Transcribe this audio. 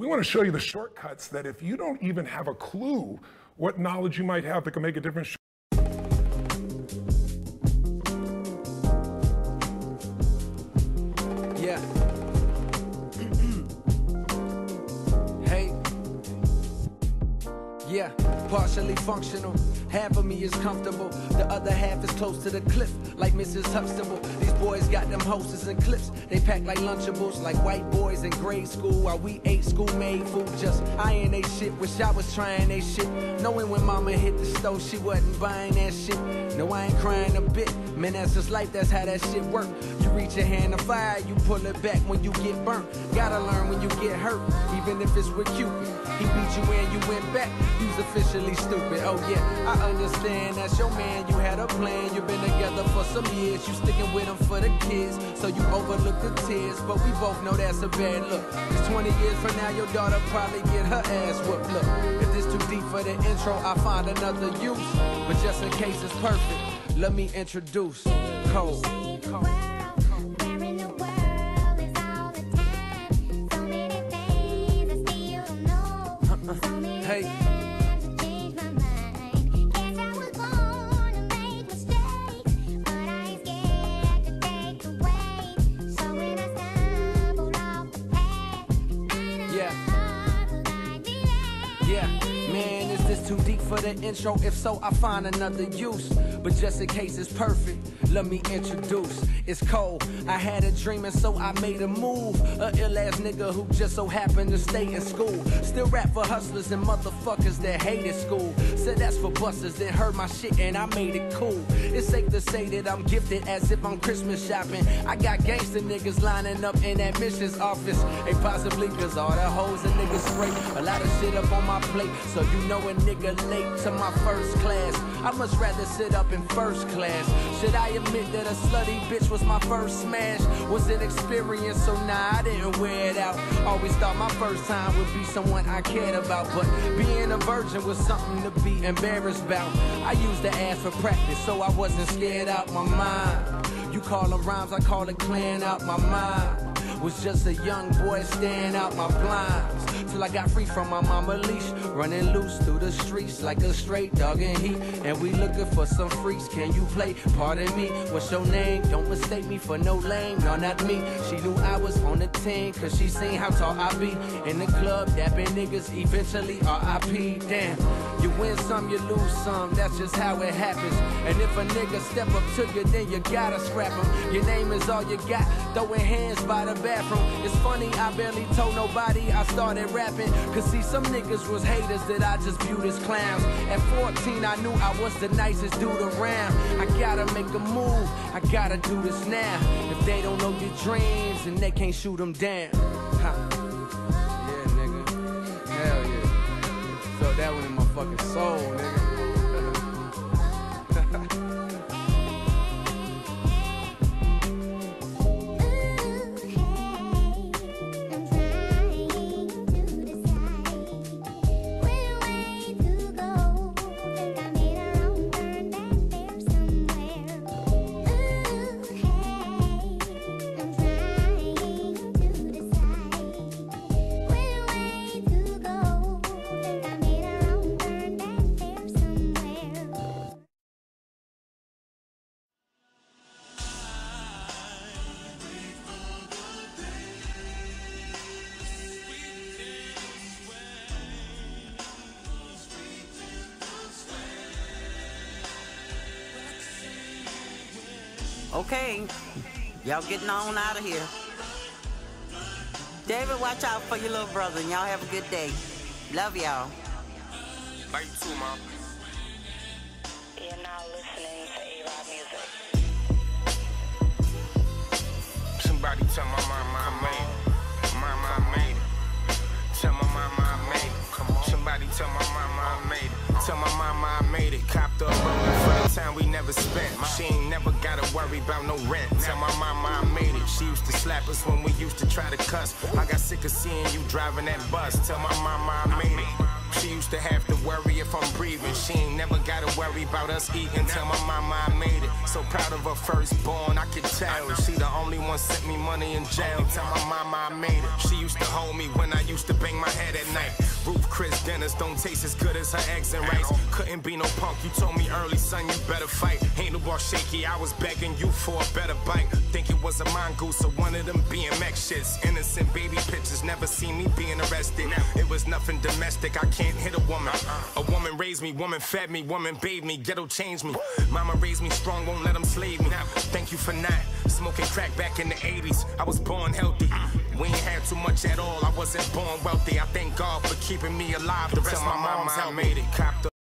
We want to show you the shortcuts that if you don't even have a clue what knowledge you might have that can make a difference. Yeah. Hey. Yeah, partially functional. Half of me is comfortable, the other half is close to the cliff, like Mrs. Huxtable. These boys got them hoses and clips, they pack like Lunchables, like white boys in grade school, while we ate school-made food, just eyeing they shit. Wish I was trying they shit, knowing when mama hit the stove, she wasn't buying that shit. No, I ain't crying a bit, man, that's just life, that's how that shit work. You reach your hand to fire, you pull it back when you get burnt. Gotta learn when you get hurt, even if it's with Cupid. He beat you and you went back, you's officially stupid. Oh yeah, I understand, that's your man, you had a plan. You've been together for some years, you sticking with him for the kids. So you overlook the tears, but we both know that's a bad look. Cause 20 years from now, your daughter probably get her ass whooped. Look, if this too deep for the intro, I'll find another use. But just in case it's perfect, let me introduce Cole. Hey. Yeah, man, is this too deep for the intro? If so, I find another use. But just in case it's perfect, let me introduce. It's cold, I had a dream and so I made a move. A ill-ass nigga who just so happened to stay in school. Still rap for hustlers and motherfuckers that hated school. Said that's for busters that heard my shit and I made it cool. It's safe to say that I'm gifted as if I'm Christmas shopping. I got gangster niggas lining up in admissions office. Hey, possibly cause all the hoes and niggas spray. A lot of shit up on my plate, so you know a nigga late to my first class. I much rather sit up in first class. Should I admit that a slutty bitch was my first smash? Was an experience, so nah, I didn't wear it out. Always thought my first time would be someone I cared about, but being a virgin was something to be embarrassed about. I used the ass for practice, so I wasn't scared out my mind. You call them rhymes, I call it clearing out my mind. Was just a young boy staring out my blinds till I got free from my mama leash, running loose through the streets like a straight dog in heat. And we looking for some freaks, can you play? Pardon me, what's your name? Don't mistake me for no lame, no not me. She knew I was on the team cause she seen how tall I be. In the club, dapping niggas, eventually R.I.P. Damn, you win some, you lose some, that's just how it happens. And if a nigga step up to you, then you gotta scrap him. Your name is all you got, throwing hands by the bathroom. It's funny, I barely told nobody I started rapping. Cause see, some niggas was haters that I just viewed as clowns. At 14, I knew I was the nicest dude around. I gotta make a move, I gotta do this now. If they don't know your dreams, then they can't shoot them down. Ha. Yeah, nigga. Hell yeah. Felt that one in my fucking soul, nigga. Okay, y'all getting on out of here. David, watch out for your little brother, and y'all have a good day. Love y'all. Love you too, Mom. You're now listening to A-Rod Music. Somebody tell my mama I made it. Mama, I made it. Tell my mama I made it. Somebody tell my mama I made it. Tell my mama I made it. Copped up rolling for the time we never spent. She ain't never gotta worry about no rent. Tell my mama I made it. She used to slap us when we used to try to cuss. I got sick of seeing you driving that bus. Tell my mama I made it. She used to have to worry if I'm breathing. She ain't never gotta worry about us eating. Tell my mama I made it. So proud of her firstborn, I could tell. She the only one sent me money in jail. Tell my mama I made it. She used to hold me when I used to bang my head at night. Ruth Chris dinners don't taste as good as her eggs and rice. Couldn't be no punk, you told me early, son, you better fight. Ain't no more shaky, I was begging you for a better bite. Think it was a mongoose or one of them BMX shits. Innocent baby pictures, never seen me being arrested. It was nothing domestic, I can't hit a woman. A woman raised me, woman fed me, woman bathed me, ghetto changed me. Mama raised me strong, won't let them slave me. Thank you for not smoking crack back in the 80s. I was born healthy. We ain't had too much at all, I wasn't born wealthy. I thank God for keeping me alive. The rest of my mama, I made it. Copped